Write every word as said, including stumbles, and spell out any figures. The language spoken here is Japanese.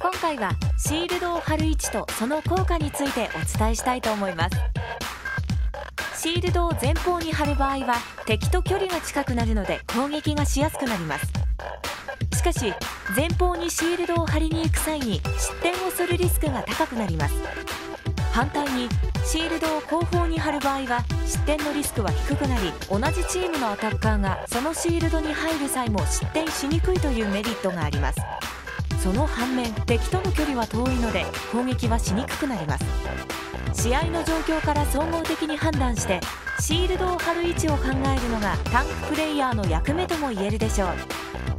今回はシールドを貼る位置とその効果についてお伝えしたいと思います。シールドを前方に貼る場合は敵と距離が近くなるので攻撃がしやすくなります。しかし前方にシールドを貼りに行く際に失点をするリスクが高くなります。反対にシールドを後方に貼る場合は失点のリスクは低くなり、同じチームのアタッカーがそのシールドに入る際も失点しにくいというメリットがあります。その反面、敵との距離は遠いので攻撃はしにくくなります。試合の状況から総合的に判断してシールドを貼る位置を考えるのがタンクプレイヤーの役目とも言えるでしょう。